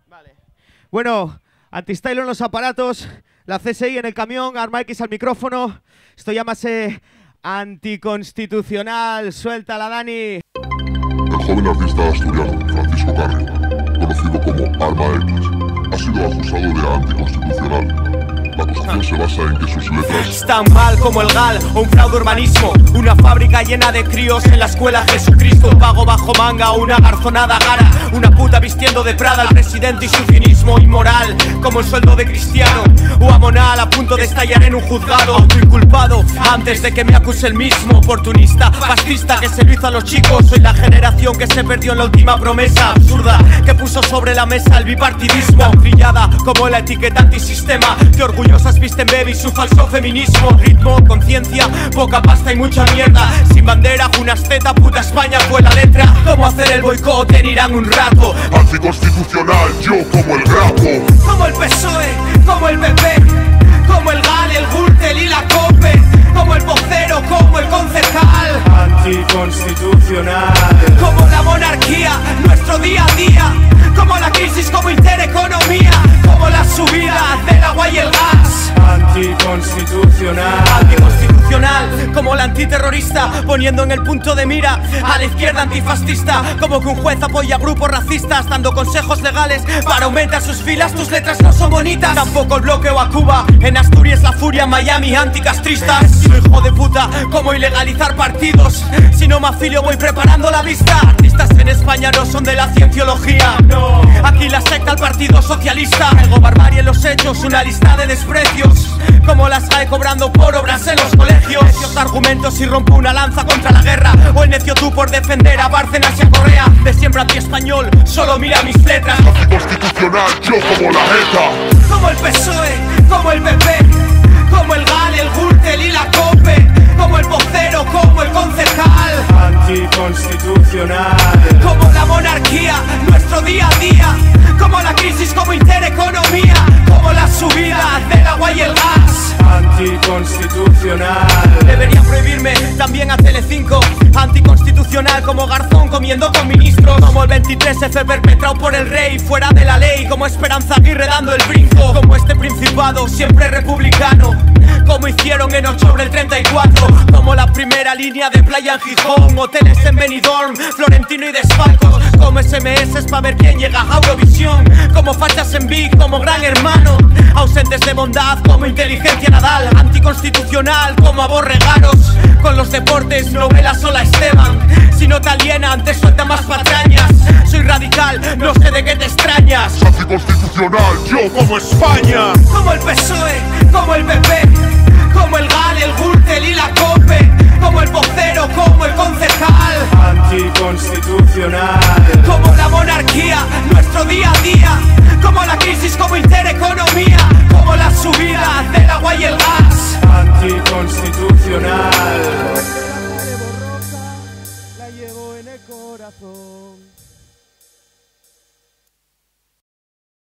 Vale. Bueno, Antistyle en los aparatos, la CSI en el camión, Arma X al micrófono. Esto llámase anticonstitucional. Suéltala, Dani. El joven artista asturiano Francisco Carri, conocido como Arma X, ha sido acusado de anticonstitucional. La acusación se basa en que sus letras están mal como el GAL o un fraude urbanismo. Una fábrica llena de críos en la escuela Jesucristo. Un pago bajo manga o una garzonada gara. Una puta vistiendo de Prada al presidente y su cinismo inmoral, como el sueldo de Cristiano. O Amonal a punto de estallar en un juzgado. Autoinculpado antes de que me acuse el mismo. Oportunista, fascista que se lo hizo a los chicos. Soy la generación que se perdió en la última promesa absurda que puso sobre la mesa el bipartidismo. Brillada como la etiqueta antisistema que orgullosas visten baby su falso feminismo. Ritmo, conciencia, poca pasta y mucha mierda. Sin bandera, unas tetas, puta España fue la letra. Cómo hacer el boicot en Irán un rato. anticonstitucional, yo como el grapo. Como el PSOE, como el PP, como el GAL, el Gürtel y la COPE. Como el vocero, como el concejal. Anticonstitucional. Como la monarquía, nuestro día a día. Como la crisis, como intereconomía. Como la subida del agua y el gas. Anticonstitucional. Anticonstitucional, como la antiterrorista, poniendo en el punto de mira a la izquierda antifascista. Como que un juez apoya grupos racistas, dando consejos legales para aumentar sus filas. Tus letras no son bonitas. Tampoco el bloqueo a Cuba. En Asturias la furia, en Miami anticastristas. Soy hijo de puta, como ilegalizar partidos. Si no me afilio voy preparando la vista. Artistas en España no son de la cienciología. No, aquí la secta, el partido socialista. Algo barbarie en los hechos, una lista de desprecios. Como las GAE cobrando por obras en los colegios. Necios argumentos y rompo una lanza contra la guerra. O el necio tú por defender a Bárcenas y a Correa. De siempre anti-español, solo mira mis letras. Anticonstitucional, yo como la ETA. Como el PSOE, como el PP, como el GAL, el Gürtel y la COPE. Como el vocero, como el concejal. Anticonstitucional. Como la monarquía, nuestro día a día. Como la crisis, como intereconomía. Como la subida del agua y el gas. Anticonstitucional. Deberían prohibirme también a Telecinco. Anticonstitucional como Garzón comiendo con ministros. Como el 23F perpetrado por el rey fuera de la ley. Como Esperanza Aguirre dando el brinco. Como este principado siempre republicano. Como hicieron en octubre el 34. Como la primera línea de playa en Gijón. Hoteles en Benidorm, Florentino y Desfalcos. Como SMS para ver quién llega a Eurovisión. Como fachas en Big, como Gran Hermano. Ausentes de bondad como inteligencia Nadal. Anticonstitucional como aborregaros. Con los deportes, novelas o la Esteban. Si no te alienan, te sueltan más patrañas. Soy radical, no sé de qué te extrañas. Anticonstitucional, yo como España. Como el PSOE, como el PP, como el GAL, el Gürtel y la COPE. Como el vocero, como el concejal. Anticonstitucional. Como la monarquía, nuestro día a día. Como la crisis, como intereconomía. Como la subida del agua y el gas. Anticonstitucional.